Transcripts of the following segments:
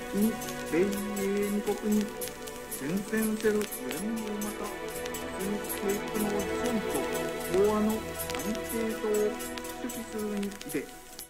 に米英二国に宣戦せる連合また国政府の損と講和の安定とを主揮するにて、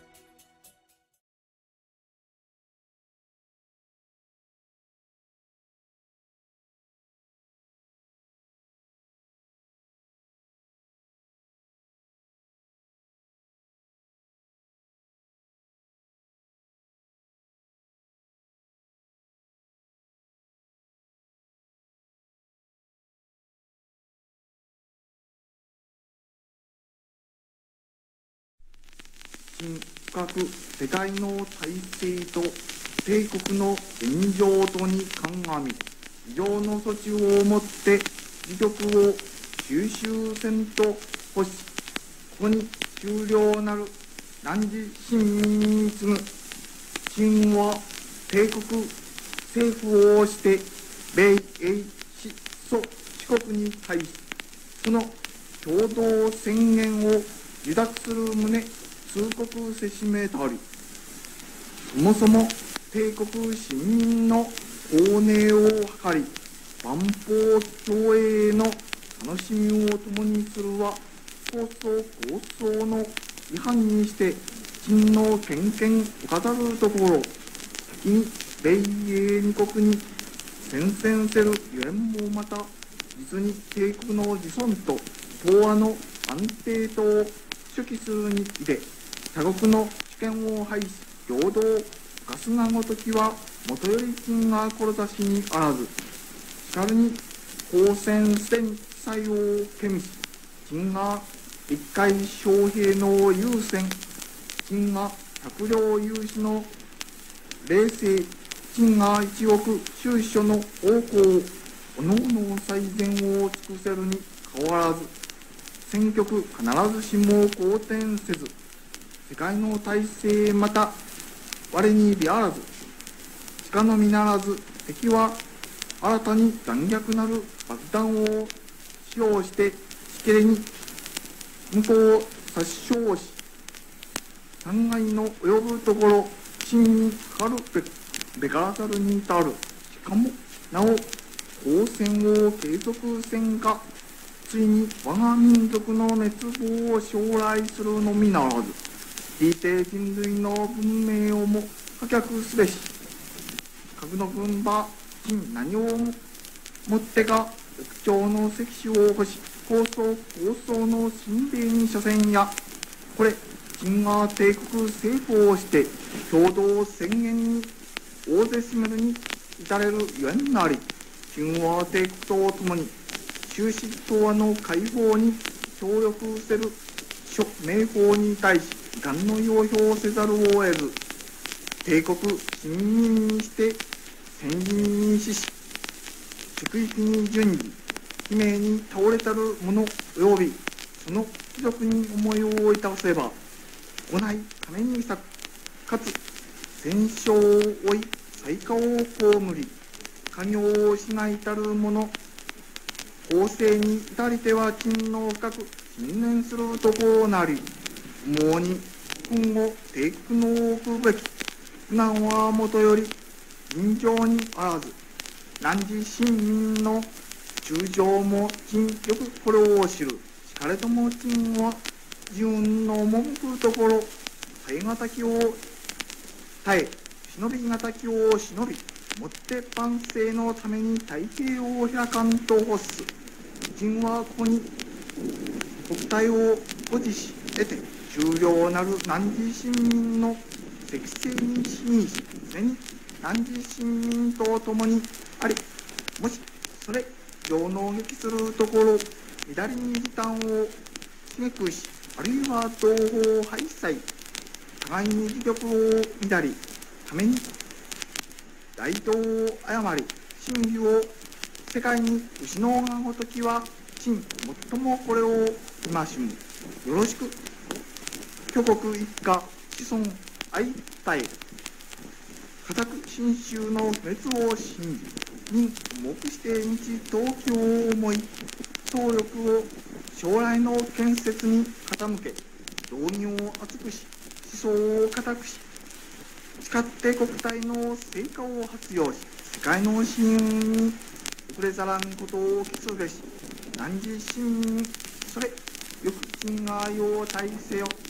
新深く世界の体制と帝国の現状とに鑑み、以上の措置をもって自局を収集せんと欲し、ここに終了なる汝市民に次ぐ秦は帝国政府をして米英四祖四国に対し、その共同宣言を受諾する旨通告せしめたり、そもそも帝国市民の公寧を図り、万邦共栄の楽しみを共にするは構想の違反にして秦の権限を飾るところ、先に米英二国に宣戦せるゆえんもまた、実に帝国の自尊と講和の安定とを主揮するにて、他国の主権を廃し、平等ガスがごときはもとより秦が志にあらず、しかるに公選戦際をけみし、秦が一回将兵の優先、秦が百両有志の冷静、秦が一億収書の王侯、おのおの最善を尽くせるに変わらず、戦局必ずしも好転せず、世界の体制また我にびあらず、しかのみならず敵は新たに残虐なる爆弾を使用してしきれに向こうを殺傷し、残骸の及ぶところ秦にかかるべからざるに至る。しかもなお交戦を継続せんか、ついに我が民族の滅亡を将来するのみならず、聞いて人類の文明をも破却すべし、核の分場秦何をもってか億兆の石種を欲し、構想の神霊に所詮や、これ秦が帝国政府をして共同宣言に大勢占めるに至れるゆえんなり、秦は帝国とともに終始東亜の解放に協力せる諸名法に対し遺憾の要表せざるを得ず、帝国市民にして先人に死し、祝域に順次悲鳴に倒れたる者及びその貴族に思いをいたせば、行い金に咲く、かつ戦勝を追い災禍を被り、家業を失いたる者、公正に至りては秦の深く信念するところなり、思うに今後帝国の置くべき苦難はもとより尋常にあらず、汝市民の中将も秦よくこれを知る。しかれども秦は自運の文句ところ、耐え難きを耐え、忍び難きを忍び、もって万世のために太平を開かんと欲す。秦はここに国体を保持し得て、終了なる汝市民の適正に支し、常に汝市民と共にあり、もしそれ上納撃するところ、左に時短を刺激し、あるいは同胞廃棄、互いに自玉を乱り、ために大道を誤り、真偽を世界に失うがごときは、秦最もこれを戒しむ。よろしく、挙国一家子孫相対え、固く信州の滅を信じ、任目して日東京を思い、総力を将来の建設に傾け、道義を厚くし、思想を固くし、 使って国体の成果を発揚し、世界の市民に遅れざらんことを期すべし。汝市民にそれ、よく賃が用体せよ。